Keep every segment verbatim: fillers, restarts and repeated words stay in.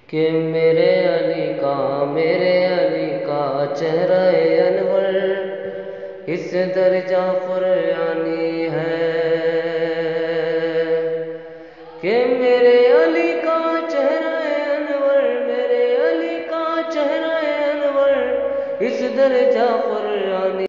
کہ میرے علی کا میرے علی کا چہرہ انور اس درجہ قرآنی ہے کہ میرے علی کا چہرہ انور میرے علی کا چہرہ انور اس درجہ قرآنی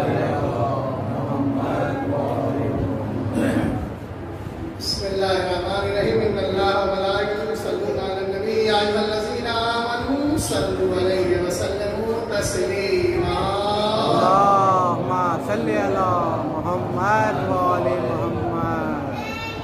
بسم اللہ الرحمن الرحیم ان اللہ و ملائکتہ یصلون علی النبی یا ایھا الذین آمنوا صلوا علیہ وسلموا تسلیما اللہم صل علی محمد و آل محمد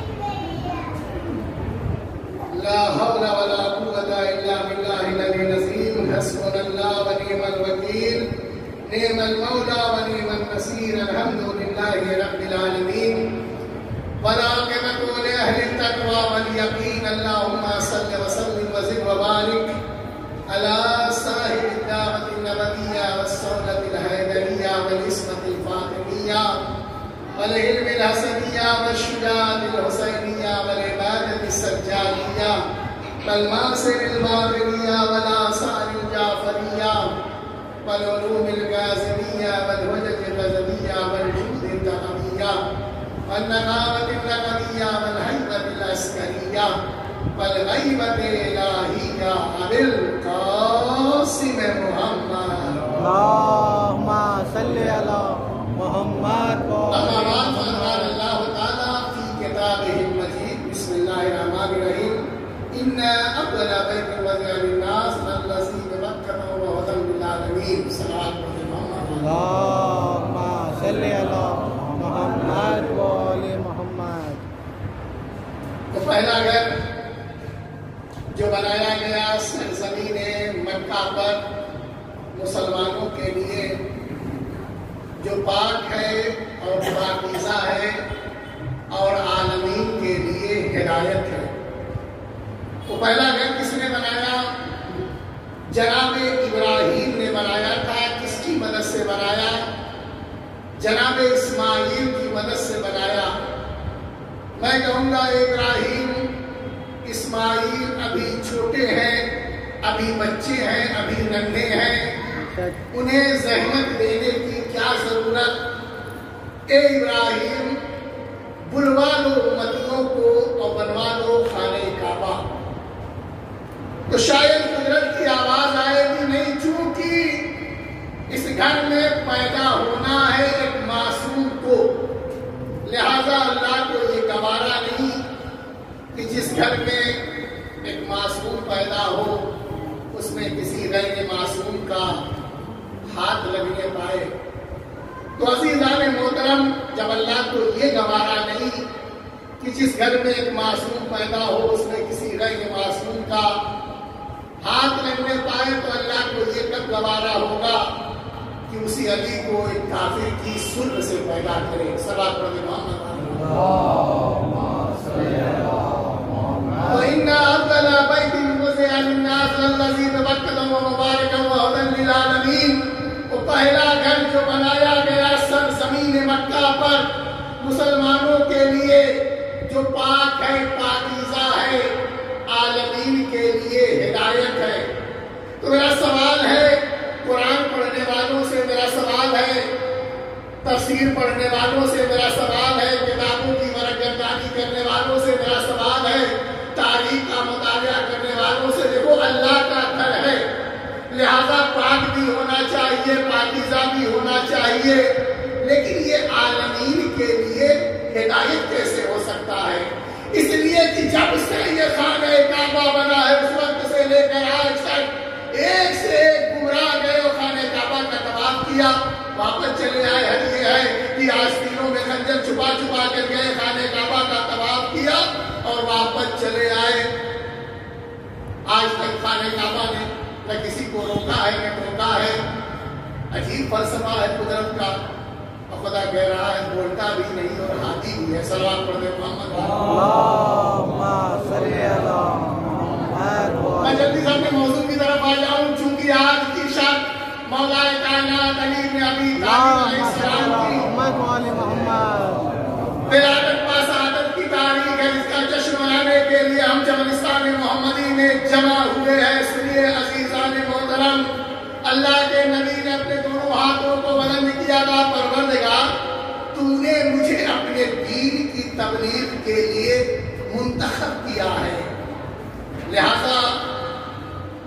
لا حول ولا قوة الا باللہ العلی العظیم حسبنا اللہ و نعم الوکیل نعم المولا و نعم النصیر الحمد للہ رب العالمین والعاقبۃ لأہل التقوی والیقین اللہم صل وسلم وزد وبارک علی صاحب الدعوۃ النبویہ والسنۃ الحیدریہ والعصمۃ الفاطمیہ والعلم الحسنیہ والشجاعۃ الحسینیہ والعبادۃ السجادیہ والماصر الباقریہ والآثار الجعفریہ والعلوم الکاظمیہ والحجج الغزلیہ والجود التقویہ والنقاوة النقدية والهيبة العسكرية والغيبة الإلهية أبي القاسم محمد اللہم صل علی محمد و أما آل بعد محمد فقال الله تعالى في كتابه المجيد بسم الله الرحمن الرحيم إن أول بيت وضع للناس الذي ببكة وهدى للعالمين صلوات محمد اللہم صل علی محمد و آل محمد تو پہلا گھر جو بنایا گیا سرزمین مکہ پر مسلمانوں کے لیے جو پاک ہے اور پاکیزہ ہے اور عالمین کے لیے ہدایت ہے، وہ پہلا گھر کس نے بنایا؟ جناب ابراہیم نے بنایا تھا۔ کس کی مدد سے بنایا؟ جناب اسماعیل کی مدد سے بنایا۔ میں کہوں گا ابراہیم اسماعیل ابھی چھوٹے ہیں، ابھی بچے ہیں، ابھی ننھے ہیں، انہیں زحمت دینے کی کیا ضرورت؟ اے ابراہیم بلوا لو امتیوں کو اور بنوا لو خانہ کعبہ۔ تو شاید قدرت کی آواز آئے گی نہیں، چونکہ اس گھر میں پیدا ہونا ہے ایک معصوم کو، لہذا اللہ کو یہ گوارا نہیں کہ جس گھر میں ایک معصوم پیدا ہو اس میں کسی غیر معصوم کا ہاتھ لگنے پائے۔ تو عزیزان محترم، جب اللہ کو یہ گوارا نہیں کہ جس گھر میں ایک معصوم پیدا ہو اس میں کسی غیر معصوم کا ہاتھ لگنے پائے، تو اللہ کو یہ کب گوارا ہوگا کہ اسی علی کو ایک کافر کی سلب سے پیدا کرے۔ صلوات پڑھیں محمد وَإِنَّ أَوَّلَ بَيْتٍ وُضِعَ لِلنَّاسِ الَّذِي بِبَكَّةَ مُبَارَكًا وَهُدًى لِّلْعَالَمِينَ، وہ پہلا گھر جو بنایا گیا سرزمین مکہ پر مسلمانوں کے لیے، جو پاک ہے، پاکیزہ ہے، عالمین کے لیے ہدایت ہے۔ تو میرا سوال ہے، قرآن پڑھنے والوں سے میرا سوال ہے، تفسیر پڑھنے والوں سے میرا سوال ہے، کتابوں کی ورقگردانی کرنے والوں سے میرا سوال ہے، تاریخ کا مطالعہ کرنے والوں سے، دیکھو اللہ کا گھر ہے، لہذا پاک بھی ہونا چاہیے، پاکیزہ بھی ہونا چاہیے، لیکن یہ عالمین کے لیے ہدایت کیسے ہو سکتا ہے؟ اس لیے کہ جب سے یہ خانہ کعبہ بنا ہے اس وقت سے لے کر آج تک ایک سے ایک گمراہ گئے اور خانہ کعبہ کا طواف کیا، واپس چلے آئے۔ حج یہ ہے کہ آستینوں میں خنجر چھپا چھپا کر گئے، خانہ کعبہ کا طواف کیا اور واپس چلے آئے۔ آج تک خانہ کعبہ نے نہ کسی کو روکا ہے نہ ٹوکا ہے۔ عجیب فلسفہ ہے قدرت کا، اور خدا کہہ رہا ہے بولتا بھی نہیں اور ہاتھی بھی ہے۔ صلوات پڑھیں محمد۔ اللہم صل علی محمد و میں آل جلدی سے اپنے موضوع کی طرف آ جاؤں، چونکہ آج کی شب مولا کائنات علی بن ابی طالب علیہ السلام کی محمد و آل محمد ولادت و سعادت کی تاریخ ہے، جس کا جشن منانے کے لیے ہم جبلستان محمدی میں جمع ہوئے ہیں۔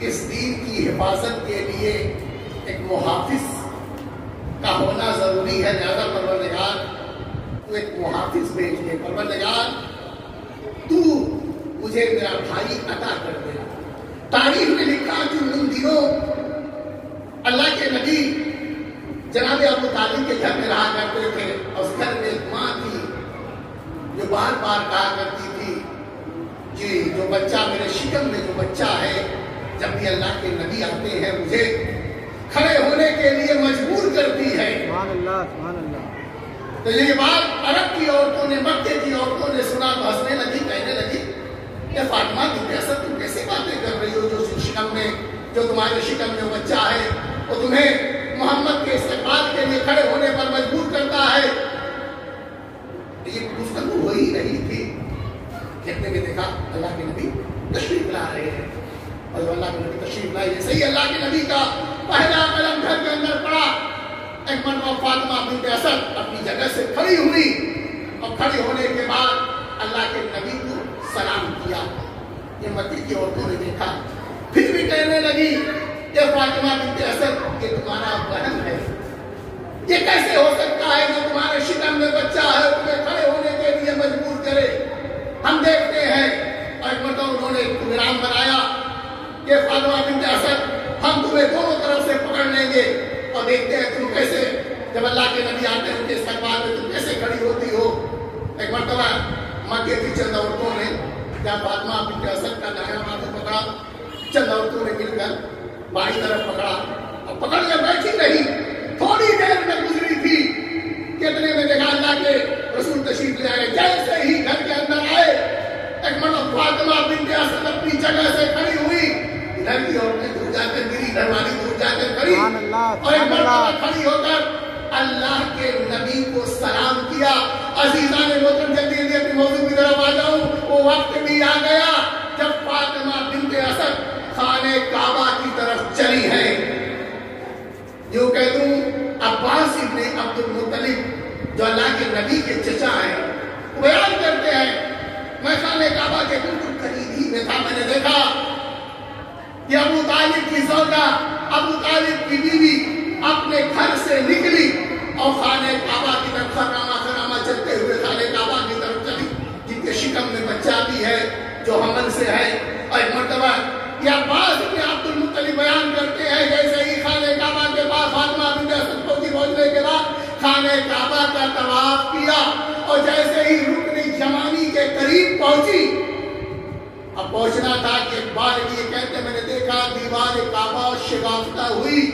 اس دین کی حفاظت کے لیے ایک محافظ کا ہونا ضروری ہے، لہذا پروردگار تو ایک محافظ بھیج دے، پروردگار تو مجھے میرا بھائی عطا کر دے۔ تاریخ میں لکھا کہ ان دنوں اللہ کے نبی جناب ابو طالب کے گھر میں رہا کرتے تھے، اور اس گھر میں ایک ماں تھی جو بار بار کہا کرتی تھی جی جو بچہ میرے شکم میں جو بچہ ہے، جب بھی اللہ کے نبی آتے ہیں مجھے کھڑے ہونے کے لیے مجبور کرتی ہے۔ سبحان اللہ سبحان اللہ۔ تو یہ بات عرب کی عورتوں نے، مکے کی عورتوں نے سنا تو ہنسنے لگی، کہنے لگی کہ فاطمہ تم ایسا تم کیسے باتیں کر رہی ہو، جو شکم میں جو تمہارے شکم میں بچہ ہے وہ تمہیں محمد کے استقبال کے لیے کھڑے ہونے پر مجبور کرتا ہے۔ یہ گفتگو ہو ہی رہی تھی، کہنے میں دیکھا اللہ کے نبی تشریف لا رہے ہیں، اور اللہ کے نبی تشریف لائے جیسے ہی اللہ کے نبی کا پہلا قدم گھر کے اندر پڑا، ایک مرتبہ فاطمہ بنت اسد اپنی جگہ سے کھڑی ہوئی، اور کھڑی ہونے کے بعد اللہ کے نبی کو سلام کیا۔ یہ مکے کی عورتوں نے دیکھا، پھر بھی کہنے لگی کہ فاطمہ بنت اسد یہ تمہارا بہن ہے، یہ کیسے ہو سکتا ہے جو تمہارے شکم میں بچہ ہے تمہیں کھڑے ہونے کے لیے مجبور کرے؟ ہم دیکھتے ہیں، اور ایک مرتبہ انہوں نے پروگرام بنایا کہ فاطمہ بنت اسد ہم تمہیں دونوں طرف سے پکڑ لیں گے، اور دیکھتے ہیں تم کیسے جب اللہ کے نبی آتے ہیں ان کے استقبال میں تم کیسے کھڑی ہوتی ہو۔ ایک مرتبہ مکے کی چند عورتوں نے کیا فاطمہ بنت اسد کا دائیں ہاتھ پکڑا، چند عورتوں نے مل کر بائیں طرف پکڑا اور پکڑ کر بیٹھی رہی۔ تھوڑی دیر میں گزری تھی کہ اتنے میں دیکھا اللہ کے رسول تشریف لے آئے، جیسے ہی گھر کے اندر آئے ایک مرتبہ فاطمہ بنت اسد اپنی جگہ سے کھڑی ہوئی، ادھر کی عورتیں دور جا کر گری، گھر والی دور جا کر کھڑی، اور ایک مرتبہ کھڑی ہو کر اللہ کے نبی کو سلام کیا۔ عزیزان محترم جلدی جلدی اپنے موضوع کی طرف آ جاؤں، وہ وقت بھی آ گیا جب فاطمہ بنت اسد خانہ کعبہ کی طرف چلی ہے۔ جو کہہ دوں عباس ابن عبد المطلب جو اللہ کے نبی کے چچا ہیں، بیان کرتے ہیں میں خانہ کعبہ کے بالکل قریب ہی میں تھا، میں نے دیکھا کہ ابو طالب کی زوجہ، ابو طالب کی بیوی اپنے گھر سے نکلی اور خانہ کعبہ کی طرف خرامہ خرامہ چلتے ہوئے خانہ کعبہ کی طرف چلی، جن کے شکم میں بچہ بھی ہے جو حمل سے ہے۔ اور ایک مرتبہ یہ عباس ابن عبد المطلب بیان کرتے ہیں جیسے ہی خانہ کعبہ کے پاس فاطمہ بنت اسد کو پہنچنے کے بعد خانہ کعبہ کا طواف کیا، اور جیسے ہی رکن یمانی کے قریب پہنچی، اب پہنچنا تھا کہ بار یہ کہتے میں نے دیکھا دیوار کعبہ شگافتہ ہوئی۔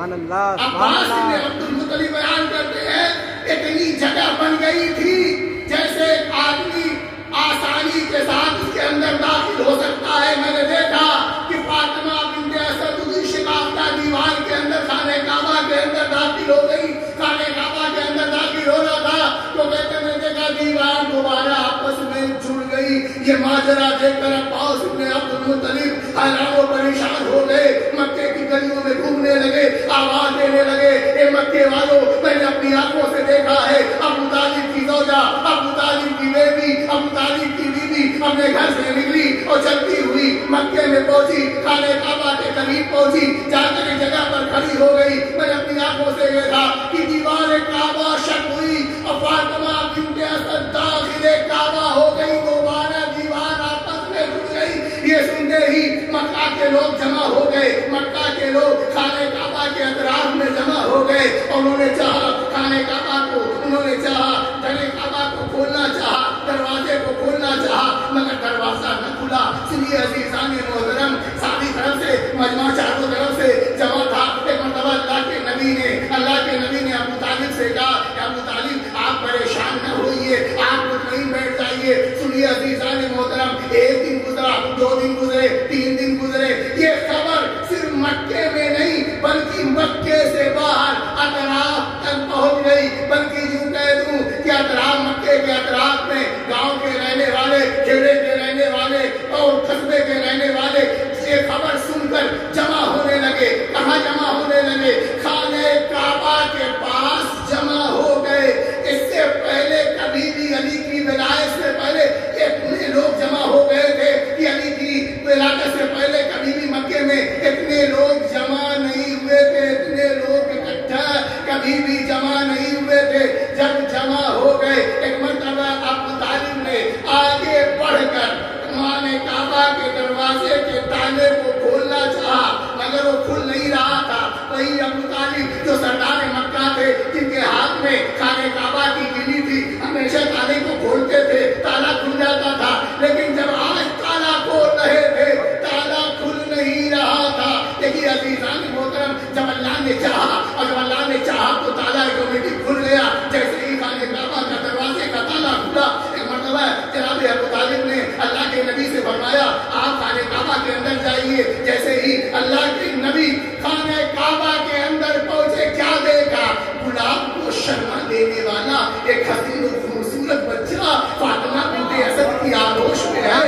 عباس ابن عبد المطلب بیان کرتے ہیں اتنی جگہ بن گئی تھی جیسے ایک آدمی آسانی کے ساتھ اس کے اندر داخل ہو سکتا ہے۔ میں نے دیکھا کہ فاطمہ بنت اسد اسی شگافتہ دیوار کے اندر خانہ کعبہ کے اندر داخل ہو گئی، خانہ کعبہ کے اندر داخل ہو رہا تھا تو کہتے میں نے دیکھا دیوار دوبارہ آپس میں جڑ گئی۔ یہ ماجرا دیکھ کر عباس ابن عبد المطلب حیران و پریشان ہو گئے، مکے کی گلیوں میں گھومنے لگے، آواز دینے لگے اے مکے والوں میں نے اپنی آنکھوں سے دیکھا ہے ابو طالب کی زوجہ، ابو طالب کی بیوی، ابو طالب کی بیوی اپنے گھر سے نکلی اور چلتی ہوئی مکے میں پہنچی، خانہ کعبہ کے قریب پہنچی، جا کر ایک جگہ پر کھڑی ہو گئی۔ میں نے اپنی آنکھوں سے دیکھا کہ دیوار کعبہ شق ہوئی اور فاطمہ بنت اسد داخل کعبہ ہو گئی، دوبارہ دیوار آپس میں جڑ گئی۔ یہ سنتے ہی مکہ کے لوگ جمع ہو گئے، مکہ کے لوگ خانہ کعبہ کے اطراف میں جمع ہو گئے، اور انہوں نے چاہا خانہ کعبہ کو، انہوں نے چاہا خانہ کعبہ کو کھولنا چاہا، دروازے کو کھولنا چاہا، مگر دروازہ نہ کھلا۔ سنیے عزیزان محترم، ساری طرف سے مجمع چاروں طرف سے جمع تھا۔ ایک مرتبہ اللہ کے نبی نے اللہ کے نبی نے ابو طالب سے کہا کہ ابو طالب آپ پریشان نہ ہوئیے، آپ مطمئن بیٹھ جائیے۔ سنیے عزیزان محترم، ایک دن گزرا، دو دن گزرے، تین دن گزرے، یہ خبر صرف مکے میں نہیں بلکہ مکے سے باہر اطراف تک پہنچ گئی، بلکہ یوں کہہ دوں کہ اطراف مکے کے اطراف میں گاؤں کے رہنے والے، کھیڑے کے رہنے والے اور قصبے کے رہنے والے یہ خبر سن کر جمع ہونے لگے۔ کہاں جمع ہونے لگے؟ خانہ کعبہ کے پاس جمع ہو گئے۔ اس سے پہلے کبھی بھی علی کی ولایت سے پہلے اتنے لوگ جمع ہو گئے تھے کہ علی کی ولادت سے پہلے کبھی بھی مکے میں میں خانہ کعبہ کی کلی تھی، ہمیشہ تالے کو کھولتے تھے، تالا کھل جاتا تھا، لیکن جب آج تالا کھول رہے تھے تالا کھل نہیں رہا تھا۔ لیکن عزیزان محترم، جب اللہ نے چاہا اور جب اللہ نے چاہا تو تالا آٹومیٹک کھل گیا۔ جیسے ہی خانہ کعبہ کا دروازے کا تالا کھلا، ایک مرتبہ جناب ابو طالب نے اللہ کے نبی سے فرمایا آپ خانہ کعبہ کے اندر جائیے۔ جیسے ہی اللہ کے نبی خانہ کعبہ کے اندر پہنچے، کیا دیکھا؟ گلاب کو شرما دینے والا ایک حسین و خوبصورت بچہ فاطمہ بنت اسد کی آغوش میں ہے۔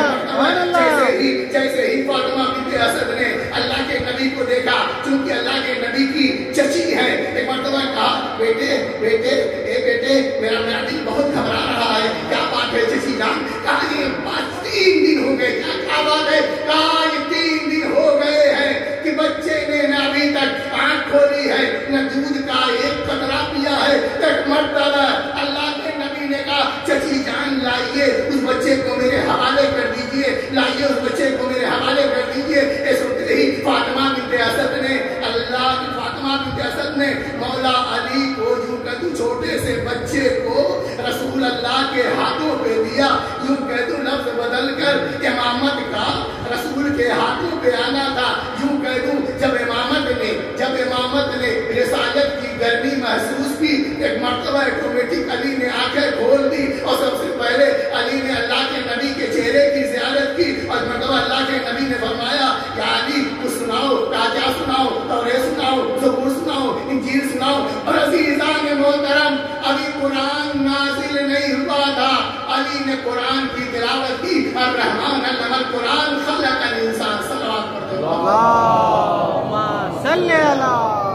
جیسے ہی جیسے ہی فاطمہ بنت اسد نے اللہ کے نبی کو دیکھا، چونکہ اللہ کے نبی کی چچی ہے، ایک مرتبہ کہا بیٹے بیٹے اے بیٹے میرا میرا دل بہت گھبرا رہا ہے، کیا بات ہے چچی جان؟ کہا یہ بات تین دن ہو گئے۔ کیا کیا بات ہے؟ کہا یہ تین دن ہو گئے ہیں کہ بچے نے نہ ابھی تک آنکھ کھولی ہے، نہ دودھ کا ایک قطرہ پیا ہے۔ ایک مرتبہ اللہ کے نبی نے کہا چچی جان لائیے اس بچے کو میرے حوالے کر دیجئے، لائیے اس بچے کو میرے حوالے کر دیجئے۔ اس وقت ہی فاطمہ بنت اسد نے اللہ کی فاطمہ بنت اسد نے مولا علی کو یوں کہ تو چھوٹے سے بچے کو رسول اللہ کے ہاتھوں پہ دیا، یوں کہ تو لفظ بدل کر امامت کا رسول کے ہاتھوں پہ آنا تھا۔ یوں کہہ دوں جب امامت نے جب امامت نے رسالت کی گرمی محسوس کی، ایک مرتبہ آٹومیٹک علی نے آنکھیں کھول دی اور سب سے پہلے علی نے اللہ کے نبی کے چہرے کی زیارت کی، اور مرتبہ اللہ کے نبی نے فرمایا کہ علی تو سناؤ، تاجا سناؤ، تورات سناؤ، زبور سناؤ، انجیل سناؤ۔ اور عزیزان محترم، ابھی قرآن نازل نہیں ہوا تھا، علی نے قرآن کی تلاوت کی۔ الرحمن علم القرآن خلق الانسان، صلوات پڑھتے ہیں اللہم صلی علی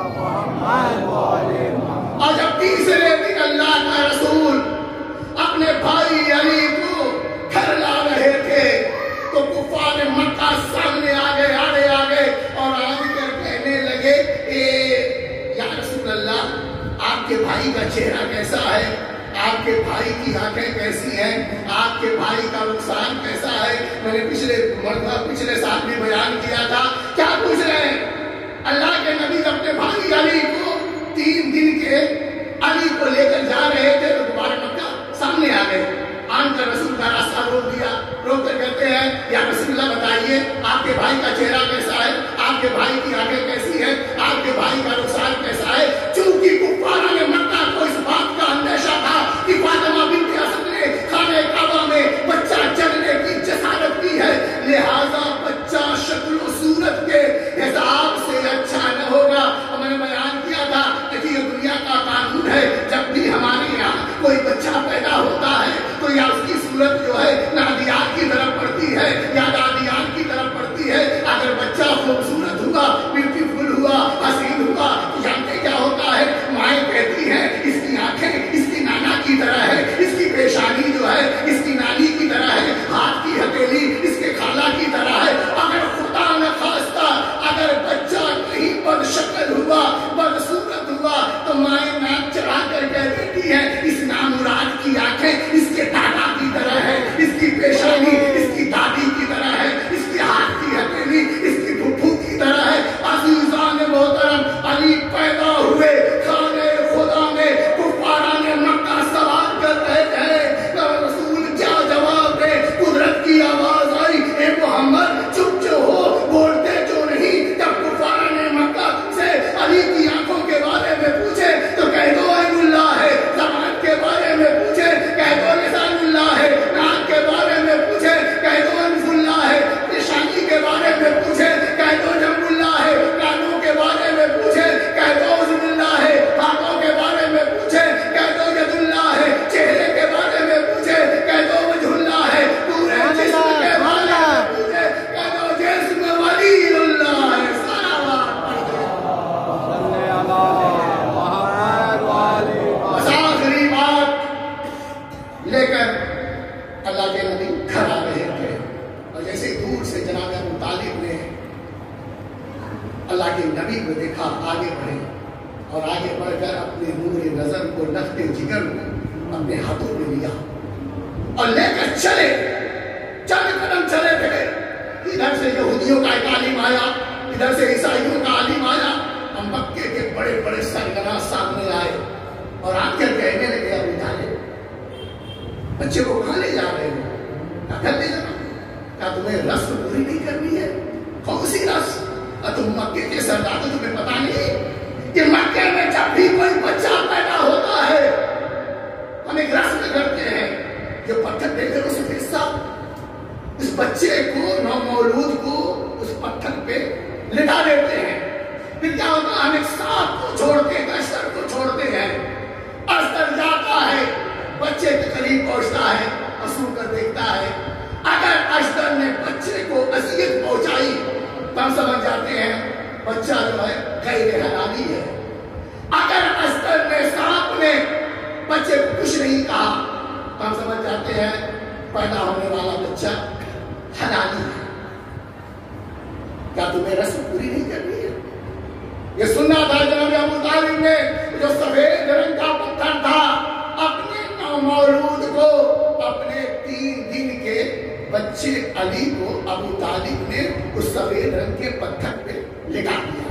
محمد و علی محمد۔ اور جب تیسرے دن اللہ کا رسول اپنے بھائی علی کو گھر لا رہے تھے تو کفار مکہ سامنے آ گئے آگے آگے اور آ کر کہنے لگے اے یا رسول اللہ، آپ کے بھائی کا چہرہ کیسا ہے؟ آپ کے بھائی کی آنکھیں کیسی ہیں؟ آپ کے بھائی کا نقصان کیسا ہے؟ میں نے پچھلے مرتبہ پچھلے سال بھی بیان کیا تھا۔ کیا پوچھ رہے ہیں؟ اللہ کے نبی اپنے بھائی علی کو تین دن کے علی کو لے کر جا رہے تھے تو دوبارہ مکہ سامنے آ گئے، آن کر رسول کا راستہ روک دیا، روک کر کہتے ہیں یا رسول اللہ بتائیے آپ کے بھائی کا چہرہ کیسا ہے؟ آپ کے بھائی کی آنکھیں کیسی ہیں؟ آپ کے بھائی کا رخسار کیسا ہے؟ چونکہ کفار نے مکہ کو اس بات کا اندیشہ تھا کہ فاطمہ بنت اسد نے خانہ کعبہ میں بچہ جننے کی جسارت کی ہے، لہذا بچہ شکل و صورت کے حساب سے اچھا نہ ہوگا۔ اور میں نے بیان کیا تھا کہ یہ دنیا کا قانون ہے، جب بھی ہمارے یہاں کوئی بچہ پیدا ہوتا ہے تو یا اس کی صورت جو ہے نادیات کی طرف پڑتی ہے یا دادیات کی طرف پڑتی ہے۔ اگر بچہ خوبصورت ہوا، بیوٹیفل ہوا، حسین ہوا، جانتے کیا ہوتا ہے؟ مائیں کہتی ہیں اس کی آنکھیں اس کی نانا کی طرح ہے، اس کی پیشانی جو ہے اس کی نانی کی طرح ہے، ہاتھ کی ہتھیلی اس کے خالہ کی طرح ہے۔ اگر خدا نخواستہ اگر بچہ کہیں بد شکل ہوا، بد صورت ہوا تو مائیں ناک چڑھا کر کہہ دیتی ہے اس نامراد کی آنکھیں اس کے دادا کی طرح ہے، اس کی پیشانی اس کی دادی کی طرح ہے، اس کی ہاتھ کی ہتھیلی اس کی پھپھو کی طرح ہے۔ عزیزان محترم، علی پیدا ہوئے خانہ خدا میں، کفاران مکہ سوال کر رہے ہیں، رسول کیا جواب دے؟ قدرت کی آواز آئی اے محمد چپ جو ہو، بولتے جو نہیں۔ جب کفاران مکہ سے علی کی آنکھوں کے بارے میں پوچھے تو کہہ دو عین اللہ ہے، زبان کے بارے میں پوچھے کہہ دو لسان اللہ ہے، ناک کے بارے میں پوچھے کہہ دو انف اللہ ہے، پیشانی کے بارے میں پوچھے کہہ دو جنب اللہ ہے، کانوں کے بارے میں پوچھے کہہ دو عزم اللہ ہے، ہاتھوں کے بارے میں پوچھے کہہ دو ید اللہ ہے، چہرے کے بارے میں پوچھے کہہ دو وجہ اللہ ہے، پورے جسم کے بارے میں پوچھے کہہ دو جسم ولی اللہ ہے۔ صلی علی محمد و علی محمد۔ آخری بات لے کر اللہ کے نبی گھر آ رہے تھے اور جیسے دور سے جناب ابو طالب نے اللہ کے نبی کو دیکھا، آگے بڑھے اور آگے بڑھ کر اپنے نور نظر کو لخت جگر کو اپنے ہاتھوں میں لیا اور لے کر چلے، چند قدم چلے تھے، ادھر سے یہودیوں کا ایک عالم آیا، ادھر سے عیسائیوں کا عالم آیا، اور مکے کے بڑے بڑے سرگنا سامنے آئے اور آ کر کہنے لگے ابو طالب بچے کو کہاں لے جا رہے ہو؟ کہا لے جانا. کہا تمہیں رسم پوری نہیں کرنی ہے؟ کون سی رسم؟ اور تم مکے کے سردار، تمہیں پتا نہیں کہ مکے میں جب بھی کوئی بچہ پیدا ہوتا ہے ہم ایک رسم کرتے ہیں کہ پتھر دے کر اسے حصہ اس بچے کو، نومولود کو اس پتھر پہ لٹا دیتے ہیں. پھر کیا ہوتا ہے؟ ہم ایک سانپ کو چھوڑتے ہیں، اشتر کو چھوڑتے ہیں. اشتر جاتا ہے، بچے کے قریب پہنچتا ہے، اصول کر دیکھتا ہے. اگر اشتر نے بچے کو اذیت پہنچائی تو ہم سمجھ جاتے ہیں بچہ جو ہے غیر حلالی ہے. اگر اشتر نے، سانپ نے بچے کو کچھ نہیں کہا تو ہم سمجھ جاتے ہیں پیدا ہونے والا بچہ حلالی ہے. کیا تمہیں رسم پوری نہیں کرنی ہے؟ یہ سننا تھا جناب ابو طالب نے. جو سفید رنگ کا پتھر تھا اپنے نومولود کو، اپنے تین دن کے بچے علی کو ابو طالب نے اس سفید رنگ کے پتھر پہ لٹا دیا.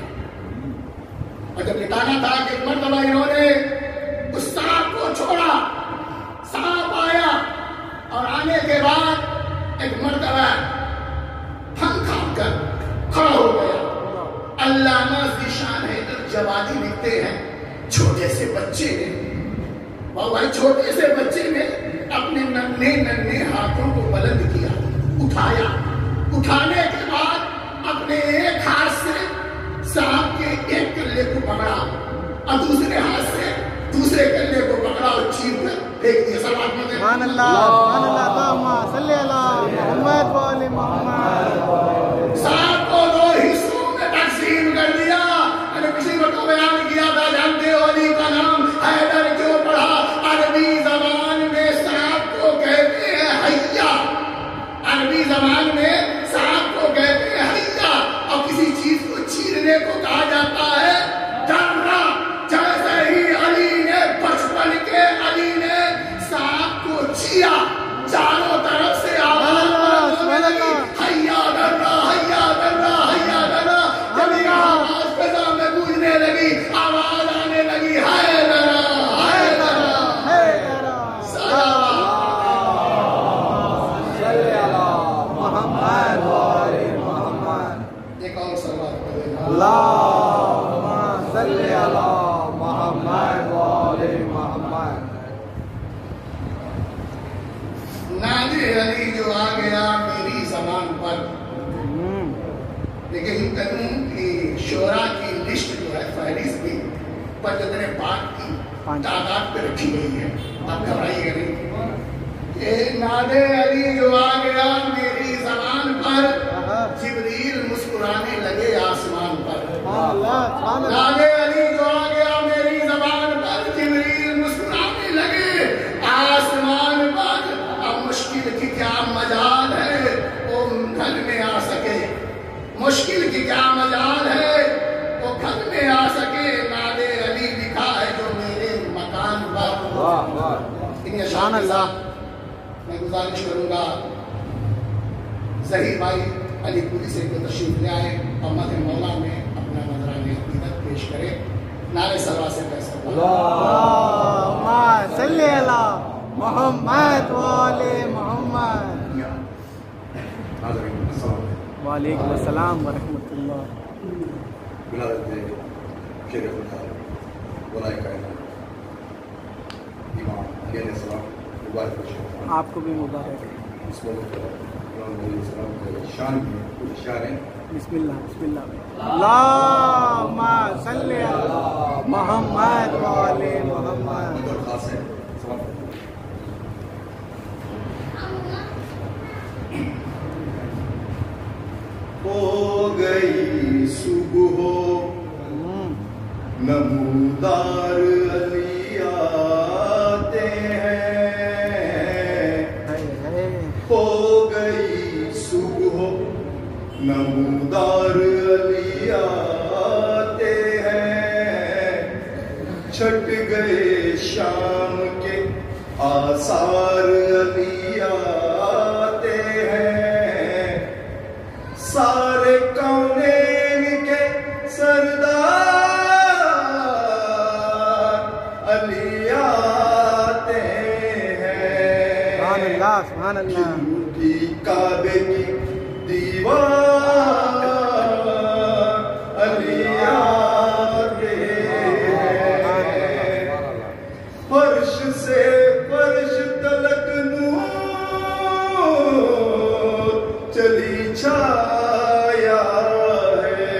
اور جب لٹانا تھا کہ ایک مرتبہ انہوں نے اس سانپ کو چھوڑا، سانپ آیا اور آنے کے بعد ایک مرتبہ تھم تھم کر کھڑا ہو گیا. علامہ ذیشان حیدر جوادی لکھتے ہیں چھوٹے سے بچے نے، بھائی چھوٹے سے بچے نے اپنے ننھے ننھے ہاتھوں کو بلند کیا، اٹھایا. اٹھانے کے بعد اپنے ایک ہاتھ سے سانپ کے ایک کلے کو پکڑا اور دوسرے ہاتھ سے دوسرے کلے کو پکڑا اور چیر کر پھینک دیا. سلوات پڑھتے ہیں. سبحان اللہ، سبحان اللہ، اللہم صلی علی محمد و آل محمد. سانپ کو دو حصوں میں تقسیم کر دیا. میں نے پچھلی مرتبہ بیان کیا تھا، جانتے ہو علی کا نام حیدر کیوں پڑھا؟ عربی زبان میں سانپ کو کہتے ہیں حیا. عربی زبان میں سانپ کو کہتے ہیں حیا. اور کسی چیز کو چیرنے کو کہا جاتا ہے ڈرنا. جیسے ہی علی نے بچپن کے علی نے سانپ کو چیا، چاروں طرف سے آواز لگی، حیا ڈرنا، حیا ڈرنا، حیا ڈرنا. جب یہ آواز فضا میں گونجنے لگی، آواز آنے لگی، ہائے ڈرا، ہائے ڈرا، ہے تیرا صلی علی محمد و آل محمد. ایک اور سوال کریں. اللہم صلی علی محمد و آل محمد. نادر علی جو آ گیا میری زبان پر، لیکن کہوں کہ شعراء کی لسٹ جو ہے فہرست بھی پجدر پاک کی تعداد پہ رکھی گئی ہے. آپ گھبرائیے گا نہیں. یہ نادر علی جو آ گیا میری زبان پر، جبریل مسکرانے لگے آسمان پر. نادر علی جو آ گیا میری زبان پر، جبریل مسکرانے لگے آسمان پر. اب مشکل کی کیا مجال ہے وہ گھر میں آ سکے، مشکل کی کیا مجال ہے وہ گھر میں آ سکے. نادر علی لکھا ہے جو میرے مکان پر. اتنی شان اللہ. میں گزارش کروں گا ظہیر بھائی علی پوری سے کو تشریف لے آئے اور مدح مولا میں اپنا نظرانِ عقیدت پیش کرے. نعرہ سلوا سے پیسہ اللہم صلی علی محمد و آل محمد. وعلیکم السلام ورحمۃ اللہ. ولادت شریف الحال ولاء کائنات امام علی علیہ السلام مبارک باشد. آپ کو بھی مبارک. اس وقت امام علیہ السلام کے شان میں کچھ اشعار ہیں. بسم اللہ بسم اللہ. اللہم صلی علی محمد و آل محمد. اور خاص ہے سلام. ہو گئی صبح نمودار علی آتے ہیں. ہو گئی صبح نمودار علی آتے ہیں. چھٹ گئے شام کے آثار علی آتے ہیں. سارے کونین کے سردار علی سبحان اللہ کی کعبے کی دیوار علی آگے فرش سے فرش تلک نور چلی چھایا ہے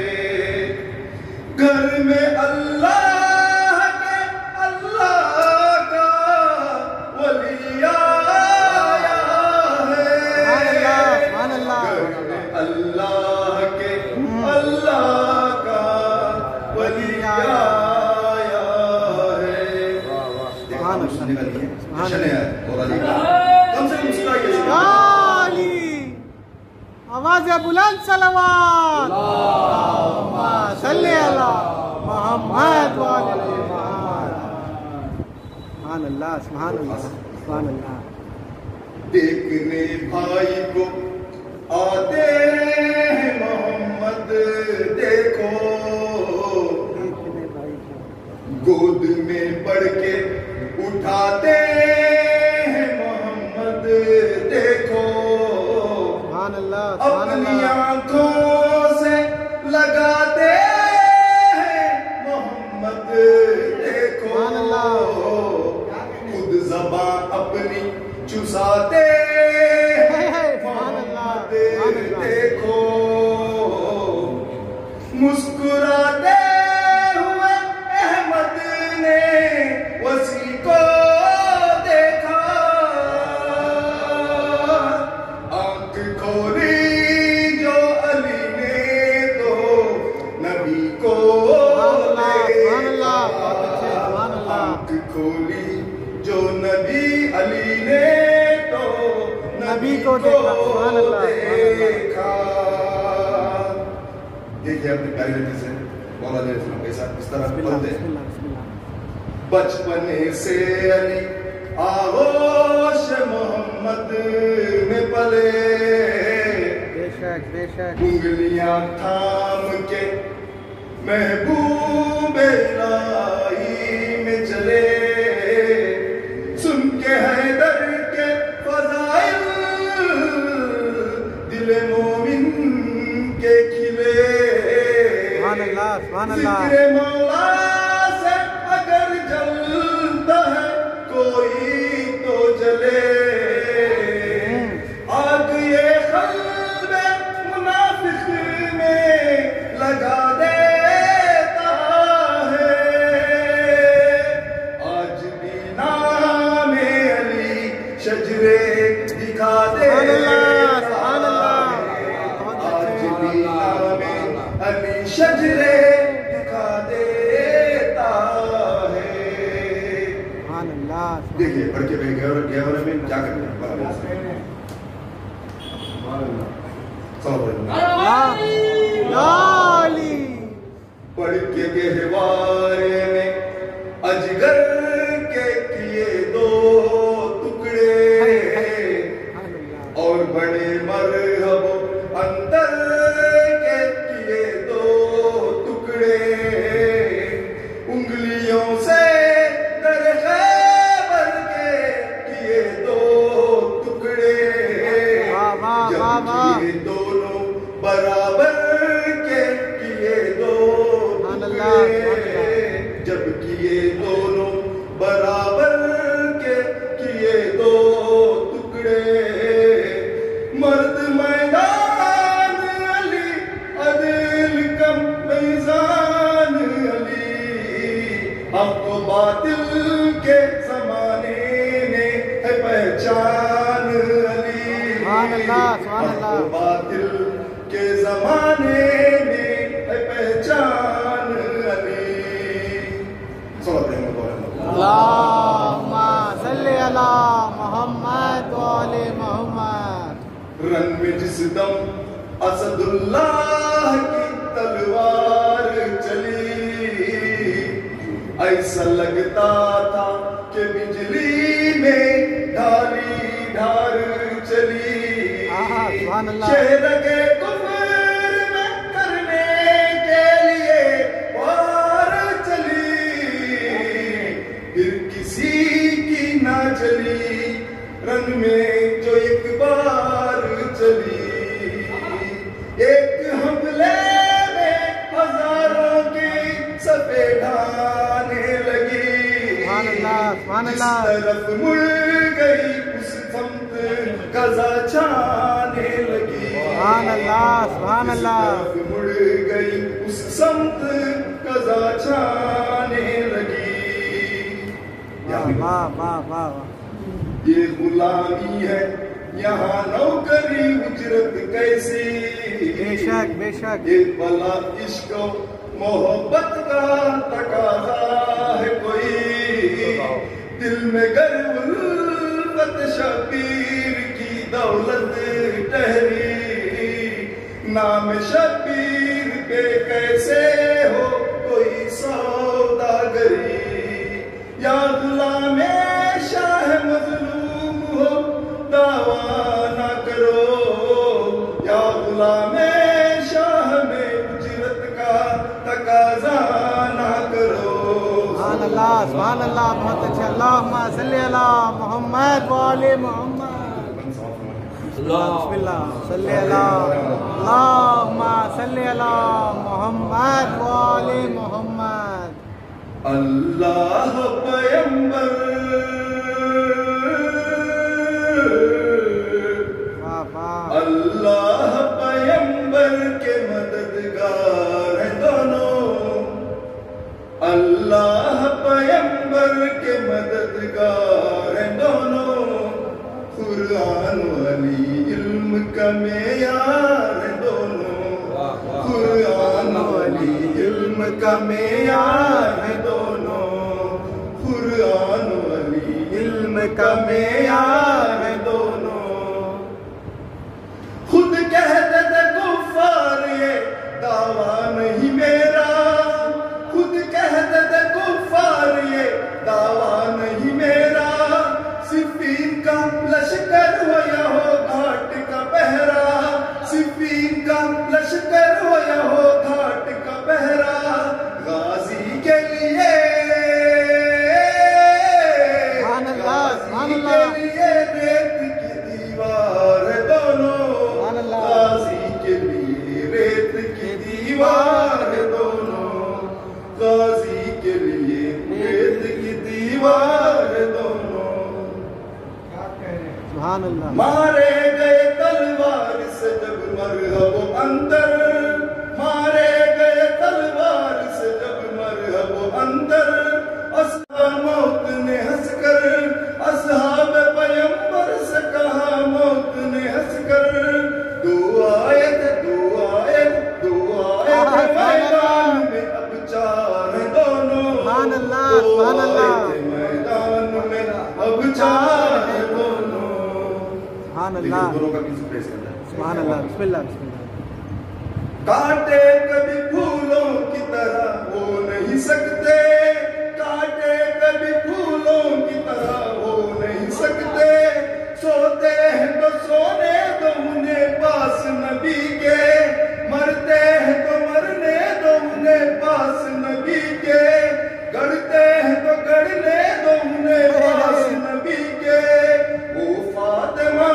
گھر میں اللہ کے اللہ کا ولی آیا ہے سبحان اللہ گھر میں اللہ کے اللہ کا ولی آیا ہے سبحان اللہ جشن ہے اور علی کا کم سے مسکرائیے علی آواز بلند صلوات اللہم صلی علی محمد وعلی محمد سبحان اللہ سبحان اللہ سبحان اللہ دیکھنے بھائی کو آتے ہیں محمد دیکھو گود میں پڑھ کے اٹھاتے ہیں محمد دیکھو سبحان اللہ سبحان اپنی اللہ آنکھوں سے لگاتے ہیں محمد دیکھو سبحان اللہ خود زبان اپنی چساتے سبحان اللہ محمد سبحان اللہ دیکھو مسکراتے ہوئے احمد نے وسیع کو دیکھا آنکھ کھولی جو علی نے تو نبی کو سبحان اللہ بہت اچھے سبحان اللہ آنکھ کھولی جو نبی علی نے تو نبی کو دیکھا سبحان اللہ دیکھا دیکھیے اپنی پیاری لڑکی سے مولا علیہ السلام کے ساتھ اس طرح بسم اللہ پڑھتے بسم اللہ بسم اللہ بچپنے سے علی آغوش محمد میں پلے بے شک بے شک انگلیاں تھام کے محبوب الہی میں چلے سن کے حیدر کے فضائل دل مومن کے کھلے سبحان اللہ سبحان اللہ ذکر مولا سے اگر جلتا ہے کوئی تو جلے آگ یہ قلب منافق میں لگا دیتا ہے آج بھی نام علی شجرے دکھا سبحان اللہ دیتا سبحان اللہ ہے بہت آج اچھے بھی نام علی شجرے دکھا دیتا ہے سبحان اللہ دیکھیے پڑھ کے بھائی گہرے گہرے میں کیا کرتے ہیں علی پڑھ کے گہوارے میں اجگر کے کیے دو ٹکڑے اور بڑے مرحب اندر کے کیے دو ٹکڑے انگلیوں سے در خیبر کے کیے دو ٹکڑے واہ واہ جب واہ واہ کیے دونوں برابر کے کیے دو سبحان اللہ سبحان ٹکڑے اللہ جب کیے دونوں برابر کے کیے دو ٹکڑے مرد میدان علی عدل کم میزان علی اب تو باطل کے زمانے نے ہے پہچان علی سبحان اللہ سبحان اب تو اللہ باطل کے زمانے میں ہے پہچان علی صلی اللہ علیہ وسلم اللہم صلی علی محمد وعلی محمد رن میں جس دم اسد اللہ کی تلوار چلی ایسا لگتا تھا کہ بجلی میں ڈھالی ڈھار چلی آہا سبحان اللہ شہر کے کفر میں کرنے کے لیے وار چلی پھر کسی کی نہ چلی رن میں جو سبحان اللہ جس طرف مڑ گئی اس سمت قضا چھانے لگی سبحان اللہ سبحان اللہ جس طرف مڑ گئی اس سمت قضا چھانے لگی واہ واہ واہ یہ غلامی ہے یہاں نوکری اجرت کیسی بے شک بے شک یہ بلا عشق و محبت کا تقاضا ہے کوئی دل میں گر الفت شبیر کی دولت ٹہری نام شبیر پہ کیسے ہو کوئی سوداگری یا غلام شاہ مظلوم ہو دعویٰ نہ کرو یا غلام شاہ میں اجرت کا تقاضا نہ کرو سبحان اللہ سبحان اللہ بہت اچھا اللہم صلی علی محمد وآل محمد بسم اللہ صلی اللہ اللہم صلی علی محمد وآل محمد اللہ پیمبر واہ واہ اللہ پیمبر کے مددگار ہیں دونوں اللہ پیمبر کے مددگار ہیں دونوں قرآن والی علم کا معیار ہیں دونوں قرآن والی علم کا معیار ہیں دونوں قرآن والی علم کا معیار ہیں دونوں خود کہتے تھے کفار یہ دعویٰ نہیں میرا خود کہتے تھے کفار یہ دعویٰ نہیں میرا صفین کا لشکر ہو یا ہو گھاٹ کا پہرا صفین کا لشکر ہو یا ہو گھاٹ کا پہرا غازی کے لیے غازی کے لیے ریت کی دیوار ہے دونوں غازی کے لیے ریت کی دیوار ہے دونوں غازی کے لیے ریت کی دیوار ہے دونوں سبحان اللہ مارے گئے تلوار سے جب مرہب و اندر مارے گئے تلوار سے جب مرہب و اندر اصحاب موت نے ہنس کر اصحاب پیمبر سے کہا موت نے ہنس کر دو آیت دو آیت دو آیت میدان میں اب چار ہیں دونوں سبحان اللہ سبحان اللہ میدان میں اب چار ہیں دونوں سبحان اللہ سبحان اللہ بسم اللہ بسم اللہ کانٹے کبھی پھولوں کی طرح ہو نہیں سکتے کانٹے کبھی پھولوں کی طرح ہو نہیں سکتے سوتے ہیں تو سونے دو انہیں پاس نبی کے مرتے ہیں تو مرنے دو انہیں پاس نبی کے گڑتے ہیں تو گڑنے دو انہیں پاس نبی کے او فاطمہ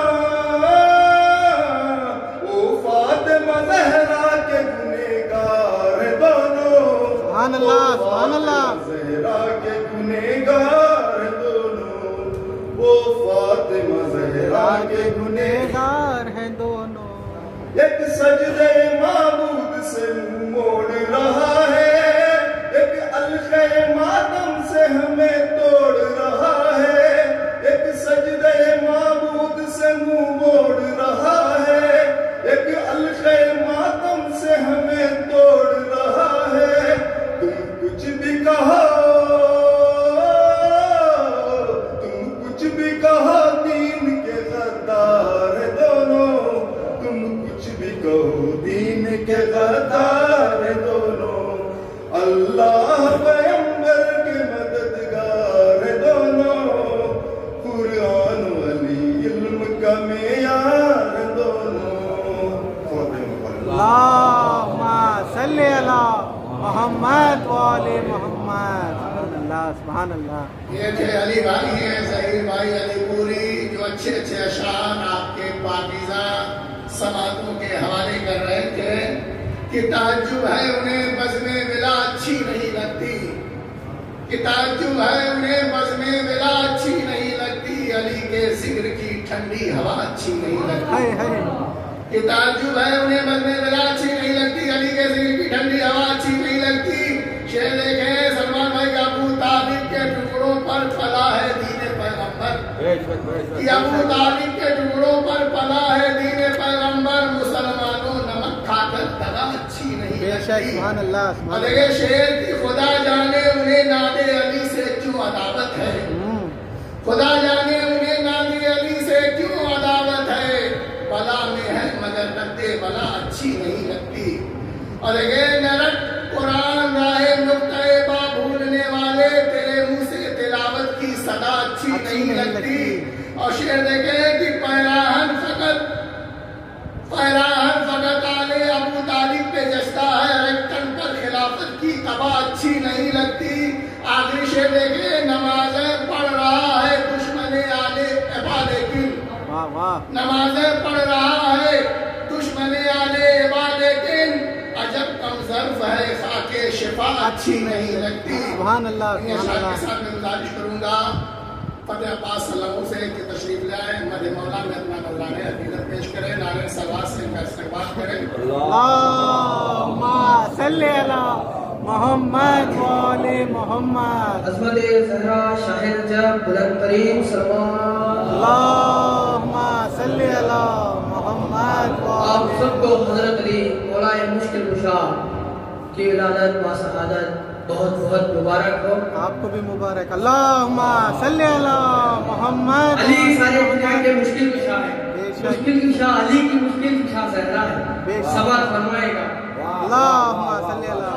او فاطمہ زہرا کے گنہگار ہیں دونوں سبحان اللہ سبحان اللہ زہرا کے گنہگار ہیں دونوں او فاطمہ زہرا کے گنہگار ہیں دونوں ایک سجدے معبود سے منہ موڑ رہا ہے ایک الخے ماتم سے ہمیں توڑ رہا ہے ایک سجدے معبود سے منہ موڑ رہا ہے ایک الخے ماتم سے ہمیں توڑ رہا ہے تم کچھ بھی کہو تم کچھ بھی کہو دین کے غدار ہیں دونوں تم کچھ بھی کہو دین کے غدار ہیں دونوں اللہ پیمبر کے مددگار ہیں دونوں قرآن والی علم کا معیار ہیں دونوں اللہم صلی علی محمد وآل محمد سبحان اللہ سبحان اللہ یہ تھے علی بھائی ہیں ظہیر بھائی علی پوری جو اچھے اچھے اشعار آپ کے پاکیزہ سماعتوں کے حوالے کر رہے تھے کہ تعجب ہے انہیں بزم ولا اچھی نہیں لگتی کہ تعجب ہے انہیں بزم ولا اچھی نہیں لگتی، علی کے ذکر کی ٹھنڈی ہوا اچھی نہیں لگتی، کہ تعجب ہے انہیں بزم ولا اچھی نہیں لگتی، علی کے ذکر کی ٹھنڈی ہوا اچھی نہیں لگتی۔ شعر دیکھیں سلمان بھائی، ابو طالب کے ٹکڑوں پر پلا ہے دین پیغمبر، یہ ابو طالب کے ٹکڑوں پر پلا ہے دین پیغمبر، مسلمانوں نمک کھا کر دغا اچھی نہیں لگتی۔ اور دیکھیں شعر کی خدا جانے انہیں ناد علی سے کیوں عداوت ہے، خدا جانے انہیں ناد علی سے کیوں عداوت ہے، بلا میں ہے مگر رد بلا اچھی نہیں لگتی۔ اور دیکھیں نرک قرآن راہ نقطہ با بھولنے والے، تیرے منہ سے تلاوت کی صدا اچھی نہیں لگتی۔ اور شعر دیکھیں کہ پیراہن فقط پیراہن فقط آلے ابو طالب پہ جستا ہے، رکن پر خلافت کی تباہ اچھی نہیں لگتی۔ آخری شعر دیکھیں نمازیں پڑھ رہا ہے دشمن آلے ابا، لیکن نمازیں پڑھ رہا ہے دشمن آلے ابا، لیکن عجب کم ظرف ہے خاک شفا اچھی نہیں لگتی۔ سبحان اللہ سبحان اللہ۔ کے ساتھ میں گزارش کروں گا فتح عباس صلی اللہ علیہ وسلم سے کہ تشریف لائیں، مد مولا میں اپنا نذرانے عقیدت پیش کریں، نعرہ صلوات سے ان کا استقبال کریں۔ اللہم صلی علی محمد و آل محمد۔ عظمت زہرا شاہ رجب بلند ترین سلوات۔ اللہم صلی علی محمد و آل آپ سب کو حضرت علی مولا مشکل کشا کی ولادت با سعادت بہت بہت مبارک ہو۔ آپ کو بھی مبارک۔ اللہم صلی علی محمد۔ علی سارے دنیا کے مشکل کشا ہے، مشکل کشا علی کی مشکل کشا زہرا ہے، صبر فرمائے گا۔ اللہم صلی علی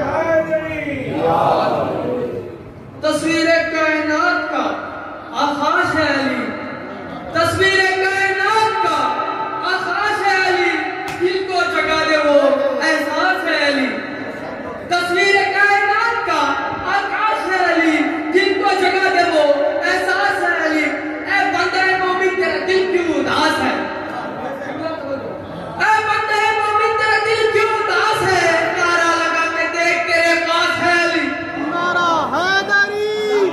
تصویر کائنات کا آغاز ہے علی، تصویر کائنات کا آغاز ہے علی، دل کو جگا دے وہ احساس ہے علی، تصویر کائنات کا آغاز ہے علی، دل کو جگا دے وہ احساس ہے علی۔ اے بندہ مومن تیرا دل کیوں اداس ہے، اے بندہ مومن تیرا دل کیوں اداس ہے، نعرہ لگا کے دیکھ تیرے پاس ہے علی۔ نعرہ حیدری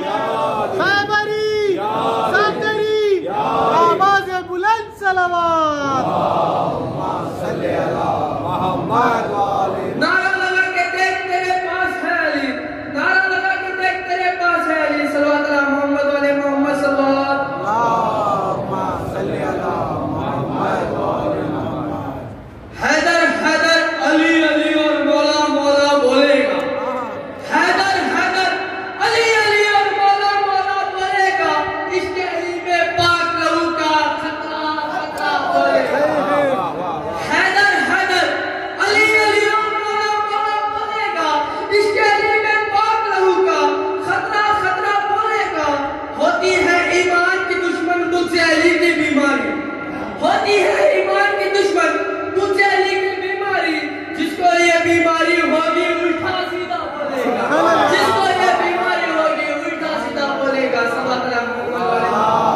خیبری صدری، آواز بلند صلوات۔ اللہم صلی علی محمد و آل نعرہ لگا کے دیکھ تیرے پاس ہے علی، نعرہ لگا کے دیکھ تیرے پاس ہے علی، صلوات اللہ محمد و آل محمد صلی اللہ علیہ وسلم۔ اللہم صلی علی محمد و آل محمد۔ حیدر حیدر علی علی اور مولا مولا بولے گا، حیدر حیدر علی علی اور مولا مولا بولے گا، عشق علی میں پاک لہو کا خطرہ خطرہ بولے گا۔ حیدر حیدر علی علی اور مولا مولا بولے گا، عشق علی میں پاک لہو کا خطرہ خطرہ بولے گا۔ ہوتی ہے ایمان کی دشمن تجھ سے علی کی بیماری، ہوتی ہے ایمان کی دشمن تجھ سے علی کی بیماری، جس کو یہ بیماری ہوگی الٹا سیدھا بولے گا، جس کو یہ بیماری ہوگی الٹا سیدھا بولے گا۔ صلوات اللہ محمد و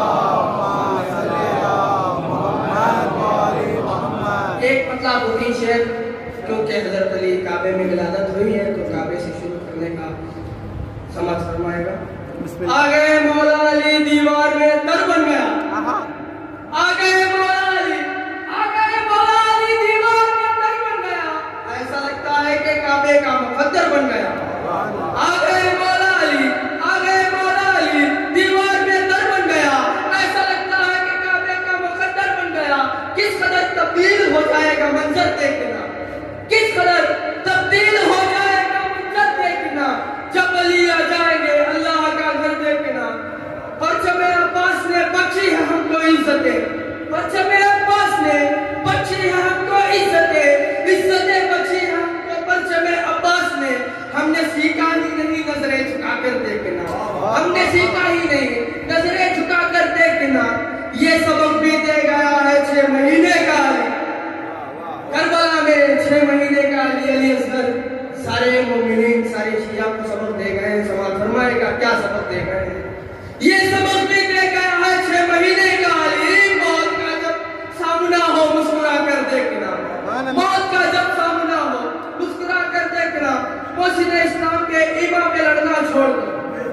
آل محمد۔ اللہم صلی علی محمد و آل محمد۔ ایک مطلب ہوتی شعر، کیونکہ حضرت علی کعبے میں ولادت ہوئی ہے تو کعبے سے شروع کرنے کا سمجھ فرمائے گا۔ بسم اللہ۔ آگے مولا علی دیوار میں در بن گیا، آہا۔ آگے مولا علی آگے مولا علی دیوار میں در بن گیا، ایسا لگتا ہے کہ کعبے کا مقدر بن گیا۔ آگے مولا علی آگے مولا علی دیوار میں در بن گیا، ایسا لگتا ہے کہ کعبے کا مقدر بن گیا۔ کس قدر تبدیل ہو جائے گا منظر دیکھنا، کس قدر تبدیل ہو جائے گا منظر دیکھنا، جب علی آ جائیں گے اللہ کا گھر دیکھنا۔ پرچم عباس نے بخشی ہے ہم کو عزتیں، پرچم عباس نے بخشی ہے ہم کو عزتیں، عزتیں بخشی ہے ہم کو پرچم عباس نے۔ ہم نے سیکھا ہی نہیں نظریں جھکا کر دیکھنا، ہم نے سیکھا ہی نہیں نظریں جھکا کر دیکھنا۔ یہ سبق بھی دے گیا ہے چھ مہینے کا علی، کربلا میں چھ مہینے کا علی علی اصغر سارے مومنین سارے شیعہ کو سبق دے گئے ہیں۔ سوال فرمائے گا کیا سبق دے گئے ہیں؟ یہ سبق بھی دے گیا ہے چھ مہینے کا علی، موت کا جب سامنا ہو مسکرا کر دیکھنا، موت کا جب سامنا ہو مسکرا کر دیکھنا۔ محسن اسلام کے ایما پہ لڑنا چھوڑ دو،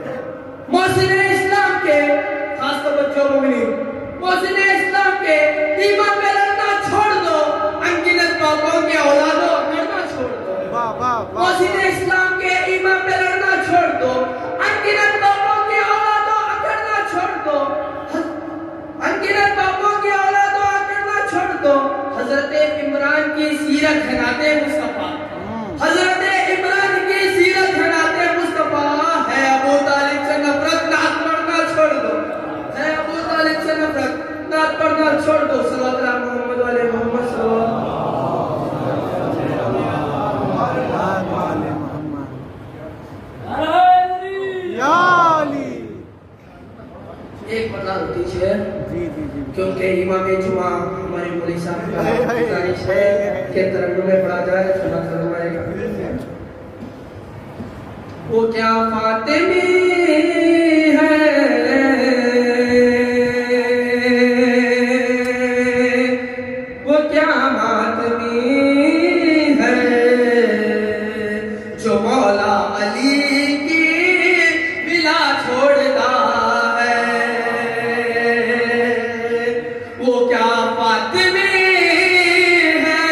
नाते मुस्तफा, हजरत इमरान की सीरत है नाते मुस्तफा। है अबू तालिब से नफरत, नात पढ़ना छोड़ दो। है अबू तालिब से नफरत, नात पढ़ना छोड़ दो। सल्लल्लाहु अलैहि मोहम्मद वाले मोहम्मद सल्लल्लाहु एक बता दीजिए जी जी जी क्योंकि इमाम जुमा हमारे मौलवी साहब का गुजारिश है कि तरन्नुम में पढ़ा जाए, सुना फरमाएगा। वो क्या फातिमी है, वो क्या मातमी है, जो मौला अली की बिला छोड़ता है। वो क्या फातिमी है,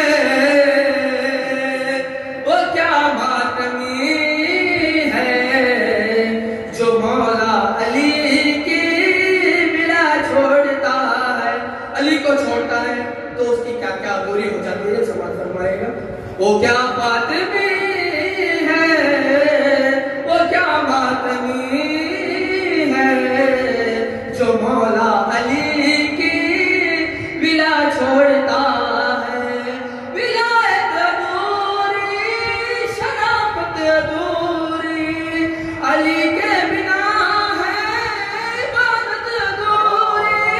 वो क्या मातमी है, जो मौला अली की बिला छोड़ता है। अली को छोड़ता है तो उसकी क्या क्या अधूरी हो जाती है, समाज फरमाएगा। वो क्या फातिमी है, वो क्या मातमी है, जो मौला अली की बिला छोड़ता है। विलायत अधूरी, शराफत अधूरी, अली के बिना है इबादत अधूरी।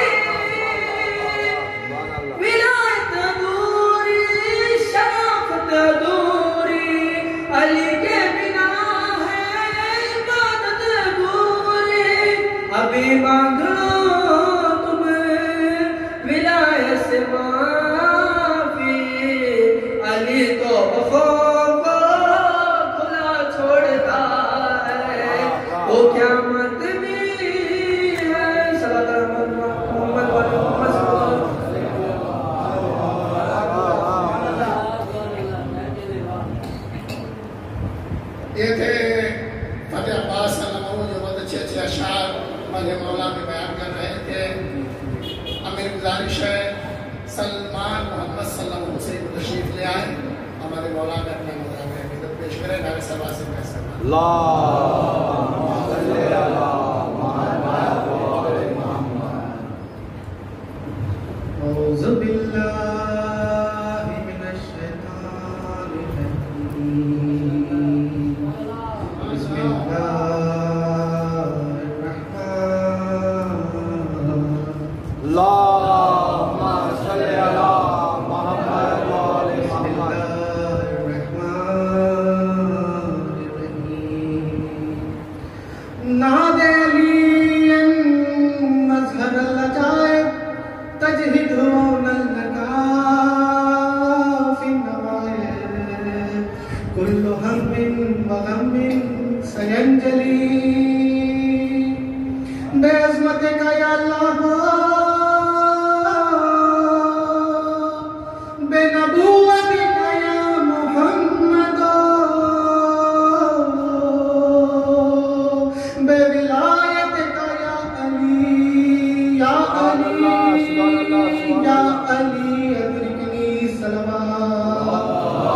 विलायत अधूरी, शराफत अधूरी, अली के बिना है इबादत अधूरी। अभी मांग लो तुम विलायत से माफी, अली तो बखौफ खुला छोड़ता है। वो क्या मतमी है, सल्लल्लाहु अलैहि मोहम्मद वाले मोहम्मद सल्लल्लाहु ये थे फतेह अब्बास सल्लल्लाहु जो बहुत अच्छे अच्छे अशार हमारे मौला में बयान कर रहे थे। अब मेरी गुजारिश है सलमान मोहम्मद सल्लल्लाहु से तशरीफ ले आए, हमारे मौला में अपना मौला में खिदमत पेश करें। नारे सलवा से पैसा औज़ु बिल्लाहि मिनश शैतानिर रजीम। बिस्मिल्लाहिर रहमानिर रहीम। अल्लाहुम्मा सल्ली अला मुहम्मद व आले मुहम्मद। नादे अलीयन मज़हर लजाइब तजहिदुन लकाफि नवाइब कुल्लु हम्मिन व गम्मिन सयंजली। बेअज़मत का या अल्लाह, बेनबूवत का या मुहम्मद, बेविलायत का या अली, या अली, या अली अदरिकनी सलवात।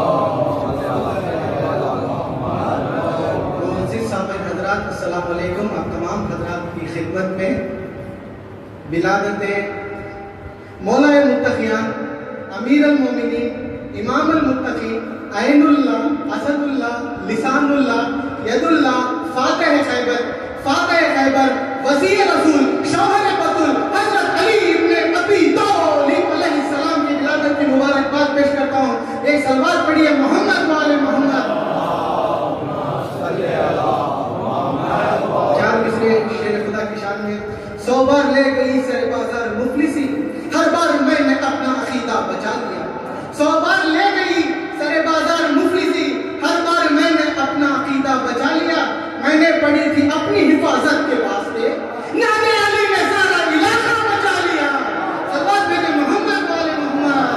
मुअज़्ज़िज़ साहब हज़रात, अस्सलामु अलैकुम। आप तमाम हज़रात की खिदमत में बिलादत मौला मुत्तक़ियान, अमीर अल-मोमिनीन, इमाम अल-मुत्तक़ीन, ऐनुल्लाह, असदुल्लाह, लिसानुल्लाह, यदुल्लाह, फातिह खैबर, फातिह खैबर, वज़ीर रसूल, शौहर बतुल, हज़रत अली इब्न अबी तालिब अलैहिस्सलाम की विलादत की मुबारकबाद पेश करता हूँ। एक सलवात पढ़िए मोहम्मद वाले मोहम्मद। चार मिसरे शेर खुदा की शान में। सौ बार ले गई सर बाजार मुफलिसी, हर बार मैंने अपना अकीदा बचा लिया। सौ बार ले गई सर बाजार मुफलिसी, हर बार मैंने अपना अकीदा बचा लिया। मैंने पढ़ी थी अपनी हिफाजत के वास्ते, नादे अली ने सारा इलाका बचा लिया। सल्लल्लाहु अलैहि मोहम्मद वाले मोहम्मद।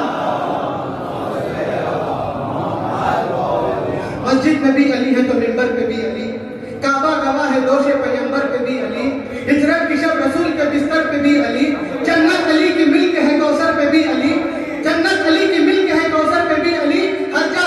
मस्जिद में भी अली है तो मिंबर पे भी अली, काबा गवाह है दोषे पैगंबर पे भी अली, हिजरत की शब रसूल के बिस्तर पे भी अली, जन्नत अली की मिल्क है कौसर पे भी अली, जन्नत अली की मिल्क है कौसर पे भी अली, हर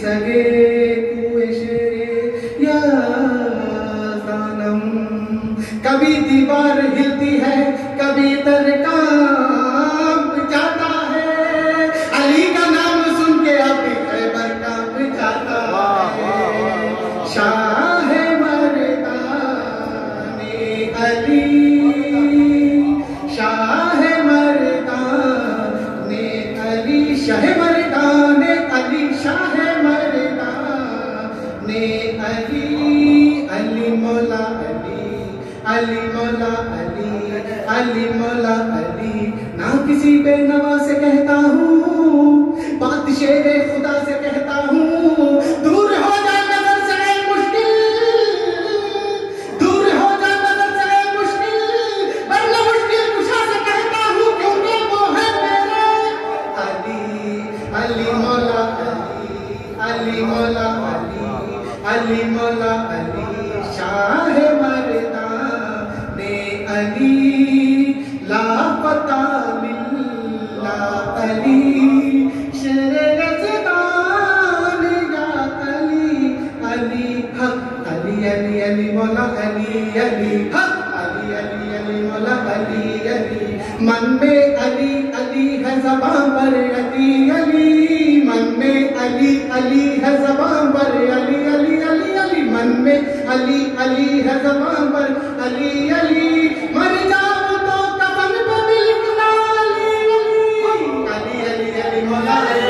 सगे कुए शेरे या सनम। कभी दीवार हिलती है, कभी तर कांप जाता है, अली का नाम सुन के अभी खैबर कांप जाता है। शाह मर्दाने अली, शाह मर्दाने अली, शाह मर्दाने अली, शाह मर्दाने अली, अली मौला अली, अली मौला अली, अली मौला अली। ना किसी बेनवा से कहता हूँ, बात शेरे खुदा से कहता हूँ, दूर हो जा नजर से ऐ मुश्किल, दूर हो जा नजर से ऐ मुश्किल, वरना मुश्किल कुशा से कहता हूँ, क्योंकि वो है मेरे अली, अली मौला अली, अली मौला अली, अली मौला अली, शाह मर्दाने अली, लापता लिल्ला अली, शेरे रज़दान या अली, अली हक अली, अली अली मौला अली, अली हक अली, अली अली मौला अली, अली। मन में अली अली है ज़बां पर अली, अली, मन में अली अली है ज़बां पर अली, अली अली अली, मन में अली अली है ज़बां पर अली, अली। मर जाऊं तो कफन पे भी लिखना अली, अली अली अली मौला अली,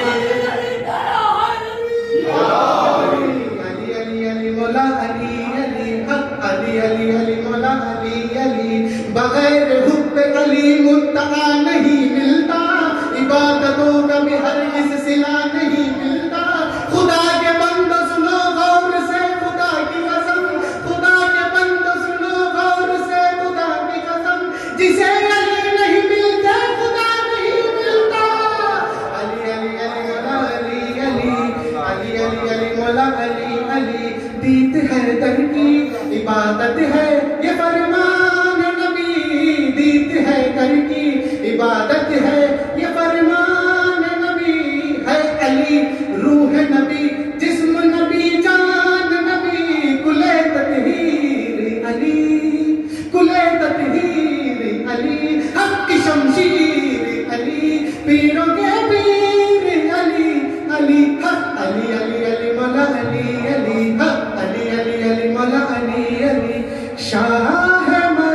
अली अली अली मौला अली, अली हक अली, अली अली मौला अली, अली। बगैर हुब्ब अली मुत्तका नहीं मिलता, इबादतों का भी हरगिज़ सिला नहीं मिलता। खुदा के बंदो सुनो गौर से खुदा की कसम, खुदा के बंदो सुनो गौर से खुदा की कसम, जिसे अली नहीं मिलते खुदा नहीं मिलता। अली अली अली मौला अली, अली, अली अली अली मौला अली, अली। दीत है दर की इबादत है ये फरमान नबी, दीत है दर की इबादत है ये फरमान नबी, है अली रूह नबी, जिस्म नबी, जान नबी, कुले तत्हीर अली, कुले तत्हीर अली, हक की शमशीर अली, पीरों के पीर अली, अली हक अली, अली अली मौला अली, अली हक अली, अली अली मौला अली, अली। शाह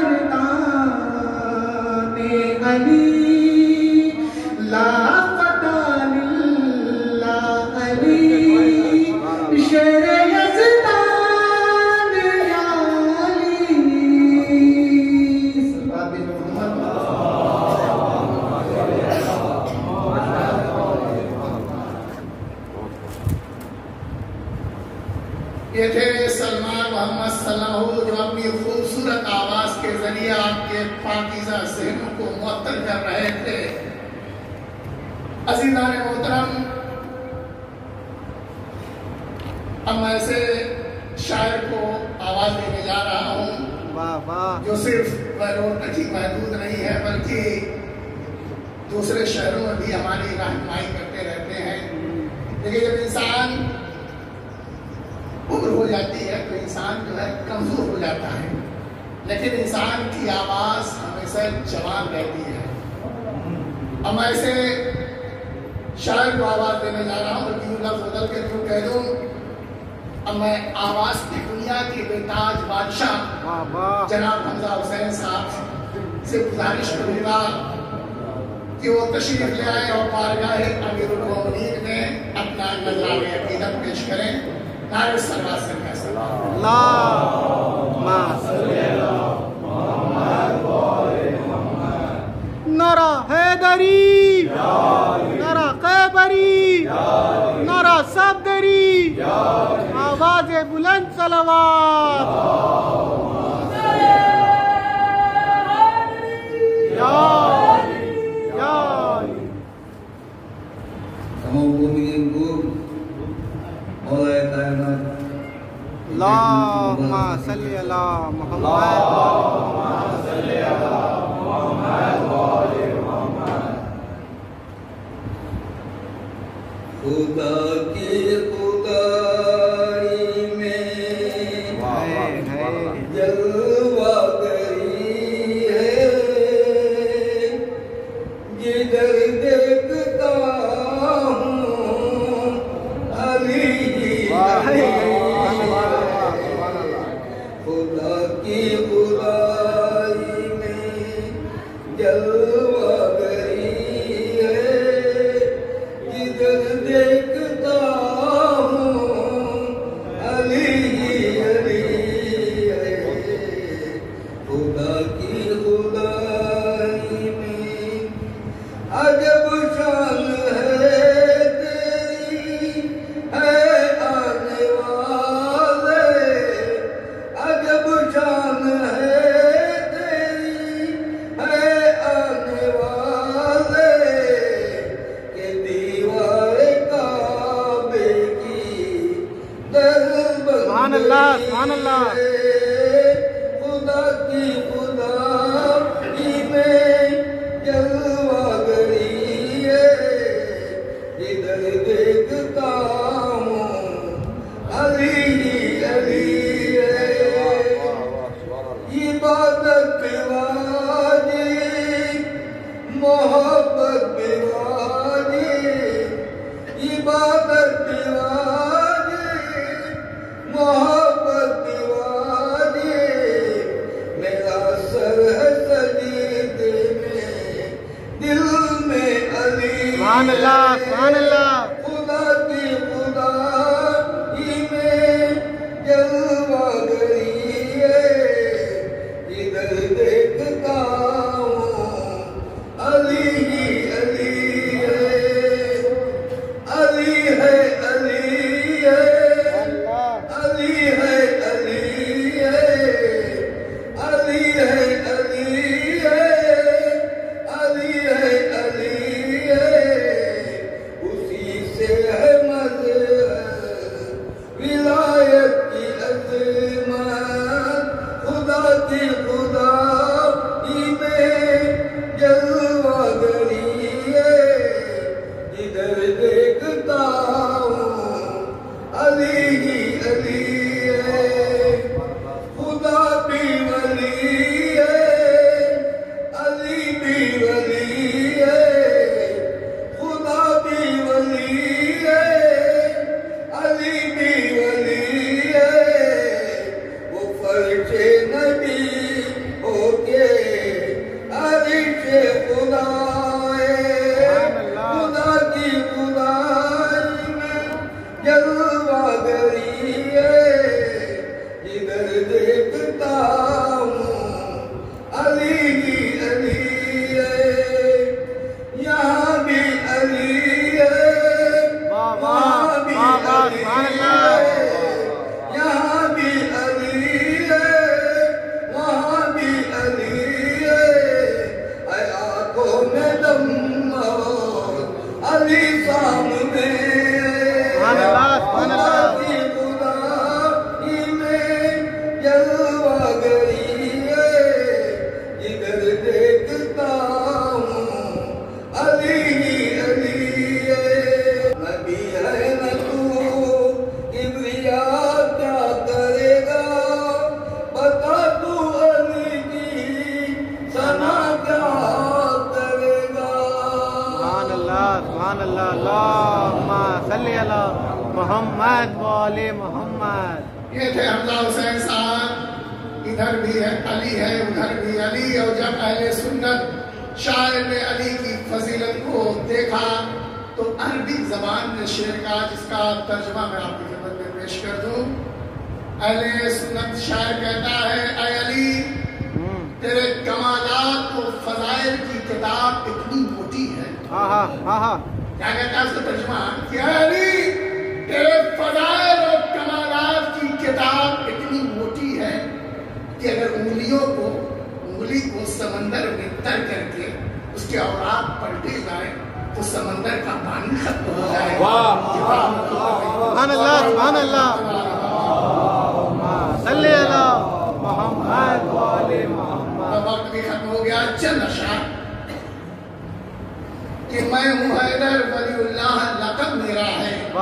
मर्दाने अली, लापता लिल्ला अली, शेरे यज़दान या अली। ये थे सलमान मोहम्मद सल्लल्लाहु, जो अपनी खूबसूरत आवाज के जरिए आपके पाकीज़ा ज़हनों को मुअत्तल कर रहे थे। अज़ीज़ान मोहतरम, अब मैं ऐसे शायर को आवाज देने जा रहा हूँ वाह वाह, जो सिर्फ बहरोड तक ही महदूद नहीं है, बल्कि दूसरे शहरों में भी हमारी रहनुमाई करते रहते हैं। लेकिन जब इंसान उम्र हो जाती है तो इंसान जो है कमजोर हो जाता है, लेकिन इंसान की आवाज हमेशा जवान रहती है। अब मैं ऐसे शायर को आवाज देने जा रहा हूँ, बल्कि लफ्ज़ बदल के क्यों कह दूँ, अब मैं आवाज की दुनिया के बेताज बादशाह जनाब हमजा हुसैन साहब से गुजारिश करूँगा कि वो तशरीफ ले आए और बारगाह अमीरुल मोमिनीन में अपना नज़राने अक़ीदत पेश करें। नारे सल्लल्लाहु अलैहि वसल्लम, अल्लाहुम्मा सल्ली अला मुहम्मद व आले मुहम्मद। नारा हैदरी, नारा खैबरी, नारा सफदरी, आवाज़ बुलंद सलावत। अल्लाहुम्मा सल्ली अला मुहम्मद, خدا کی خدائی میں جلوہ گری ہے جدھر دیکھتا ہوں علی خدا کی خدائی میں جلوہ گری ہے جدھر دیکھتا ہوں علی علی ہے خدا کی خدائی میں عجب شان ہے تیری ہے آنے والے عجب شان ہے تیری ہے آنے والے کہ دیوار کعبے کی در سبحان اللہ سبحان اللہ خدا کی خدائی میں جلوہ گری ہے ادھر دیکھتا ہوں علی علی ہے عبادت واجب محبت واجب عبادت واجب محبت واجب میرا سر ہے سجدے میں دل میں علی سبحان اللہ سبحان اللہ خدا کی خدائی میں جلوہ گری ہے ادھر دیکھتا ہوں علی علی ہے علی ہے علی ہے علی ہے علی ہے علی ہے علی ہے علی ہے علی ہے اسی سے ہے مظہر ولایت کی عظمت خدا کی خدائی میں جلوہ گری ہے ادھر دیکھتا ہوں علی علی ہے خدا بھی ولی ہے علی بھی ولی ہے خدا بھی ولی ہے علی بھی ولی ہے وہ فرش نبی ہو کے عرش خدا ہے خدا کی خدائی میں جلوہ گری ہے ادھر دیکھتا ہوں علی علی ہے یہاں بھی علی ہے واہ واہ وہاں بھی واہ واہ علی سبحان اللہ ہے یہاں بھی علی ہے وہاں بھی علی ہے اے آنکھوں میں دم اور علی سامنے سبحان اللہ سبحان اللہ خدا کی خدائی میں جلوہ گری ہے ادھر دیکھتا ہوں علی علی ہے نبی ہے نہ تو کبریا کیا کرے گا بتا تو علی کی ثنا کیا کرے گا سبحان اللہ سبحان اللہ اللہم صلی علی محمد وآل محمد یہ تھے حمزہ حسین صاحب ادھر بھی ہے علی ہے ادھر بھی علی اور جب اہل سنت شاعر نے علی کی فضیلت کو دیکھا تو عربی زبان میں شعر کا جس کا ترجمہ میں آپ کی خدمت میں پیش کر دوں اہل سنت شاعر کہتا ہے اے علی تیرے کمالات و فضائل کی کتاب اتنی موٹی ہے ہاں ہاں ہاں ہاں کیا کہتا ہے اس کا ترجمہ کہ اے علی تیرے فضائل اور کمالات کی کتاب اتنی موٹی ہے کہ اگر انگلیوں کو انگلی کو سمندر میں تر کر کے اس کے اوراق پلٹے جائیں تو سمندر کا پانی ختم ہو جائے گا سبحان اللہ سبحان اللہ صلی علی محمد وآل محمد وقت بھی ختم ہو گیا چند اشعار کہ میں ہوں حیدر ولی اللہ لقب میرا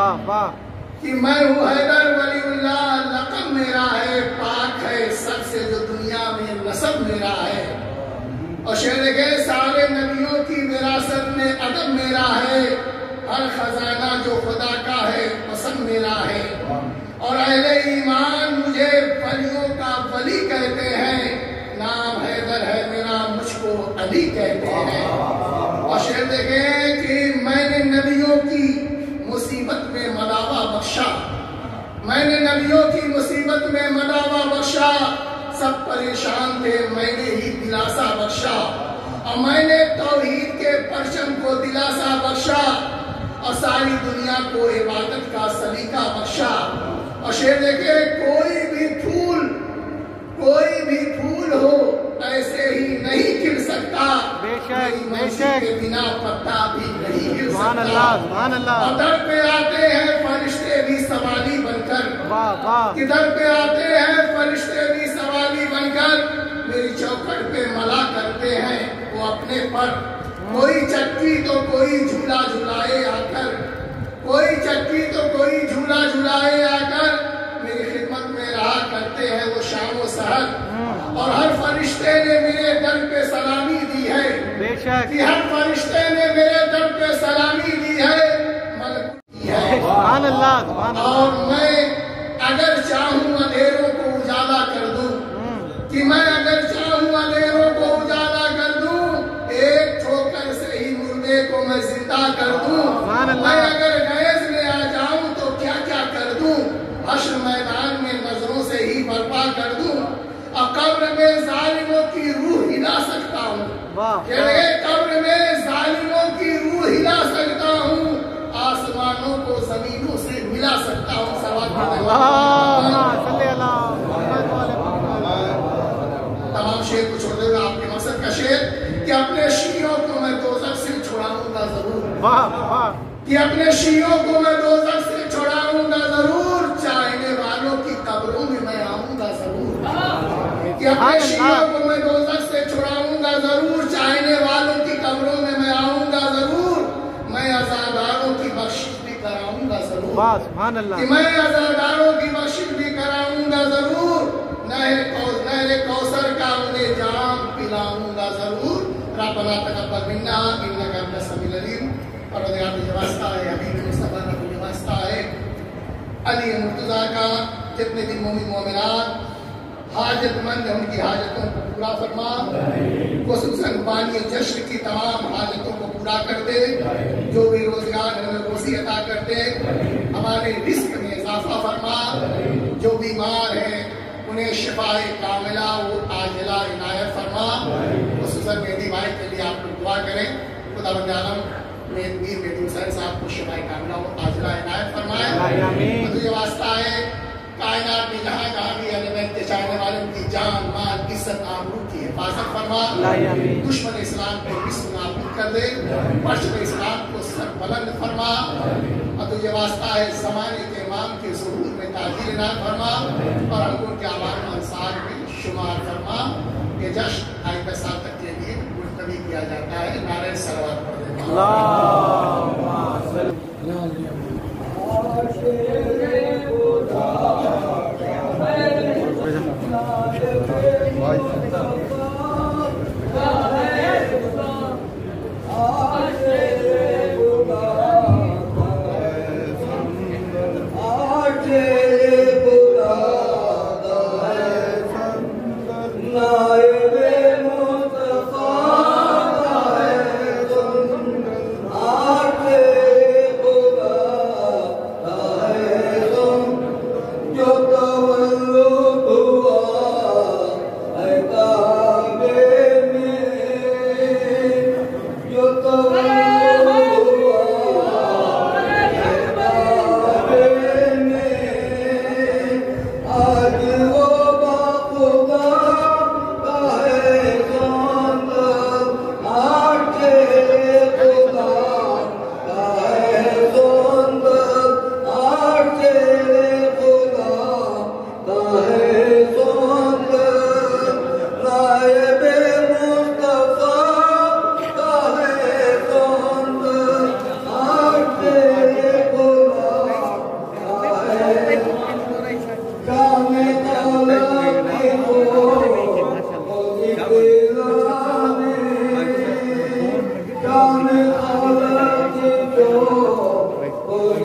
वाह वाह कि मैं हूँ हैदर वलीउल्लाह, लक़ब मेरा है, पाक है सबसे जो दुनिया में नसब मेरा है। और शेर के सारे नबियों की विरासत में अदब मेरा है, हर खजाना जो खुदा का है पसंद मेरा है। और अहले ईमान मुझे वलियों का वली कहते हैं, नाम हैदर है मेरा, मुझको अली कहते हैं। और शेर देखें कि मैंने नबियों की मुसीबत में मदावा बख्शा, मैंने नबियों की मुसीबत में मदावा बख्शा, सब परेशान थे मैंने ही दिलासा बख्शा। और मैंने तौहीद के परचम को दिलासा बख्शा, और सारी दुनिया को इबादत का सलीका बख्शा। और शेर देखे कोई भी फूल, कोई भी फूल हो ऐसे ही नहीं खिल सकता, बेशक बेशक के बिना पत्ता भी नहीं खिल सकता। और दर पे आते हैं फरिश्ते भी सवाली बनकर, वाह वाह किधर पे आते हैं फरिश्ते भी सवाली बनकर, मेरी चौखट पे मला करते हैं वो अपने पर। कोई चक्की तो कोई झूला झुलाए आकर, कोई चक्की तो कोई झूला झुलाए आकर, मेरी खिदमत में रहा करते हैं वो शाम व सहर। और हर फरिश्ते ने मेरे दर पे सलामी दी है, बेशक कि हर फरिश्ते ने मेरे दर पे सलामी दी है, मलक दी है। सुभान अल्लाह सुभान अल्लाह। और मैं अगर चाहूँ अंधेरों को उजाला कर दूं, कि मैं अगर चाहूँ अंधेरों को उजाला कर दूं, एक ठोकर से ही मुर्दे को मैं जिंदा कर दूं। मैं अगर गैस में आ जाऊं तो क्या क्या कर दूं, हश्र मैदान में नजरों से ही बर्पा कर दूं। और कब्र में जालिमों की रूह हिला सकता हूँ, कब्र में जालिमों की रूह हिला सकता हूँ, आसमानों को जमीनों से मिला सकता हूँ। तमाम शेर को छोड़ देगा आपके मकसद का शेर, कि अपने शियों को मैं दोज़ख से छुड़ाऊंगा जरूर, कि अपने शियों को मैं दोज़ख से छुड़ाऊंगा जरूर, चाहने वालों की कब्रों में मैं आऊंगा जरूर, कि अपने शियों को मैं दोज़ख से छुड़ाऊंगा जरूर, चाहने वालों की कब्रों में मैं आऊंगा जरूर, मैं अज़ादारों की बख्शिश भी कराऊंगा जरूर, कि मैं अज़ादारों की बख्शिश भी कराऊंगा जरूर, नहर कौसर का उन्हें जाम पिलाऊंगा जरूर। रब्बना तक़ब्बल मिन्ना इन्नका अंतस समीउल अलीम। और जो वास्ता है हबीब मुस्तफा का जो वास्ता है अली मुर्तज़ा का, जितने भी मोमिन मोमिनात हाजतमंद है उनकी हाजतों को पूरा फरमा, खुसूसन बानी जश्न की तमाम हाजतों को पूरा कर दे, जो भी रोजगार हमें रोजी अता कर दे, हमारे रिस्क में इजाफा फरमा, जो बीमार है उन्हें शिफाए कामिला वो आजिला इनायत फरमा। खुसूसन मेहदी भाई के लिए आप लोग दुआ करें, खुदा बंद आलम मीर मेहदी हुसैन साहब को शिफाए कामिला वो आजिला इनायत फरमाए। तुझे वास्ता है कायनात में जहाँ जहाँ भी अहले बैत के चाहने वालों की जान माल इज्जत आबरू की हिफाजत फरमा, दुश्मन इस्लाम को बिस्म नाबूद कर दे, पश्चिम इस्लाम को सर बुलंद फरमा। और तुझे वास्ता है ज़माने के इमाम के ज़ुहूर में ताजीर इनायत फरमा, और हमको के आवाम अंसार में शुमार फरमा। ये जश्न आइंदा साल तक के लिए मुलतवी किया जाता है। नारे सलवात पढ़ दें। Amen.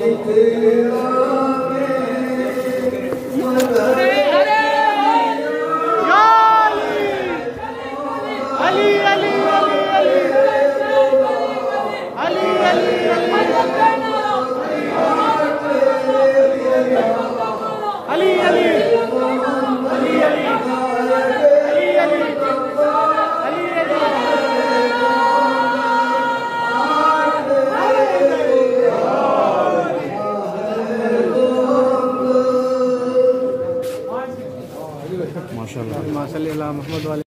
ماشاء اللہ محمد والے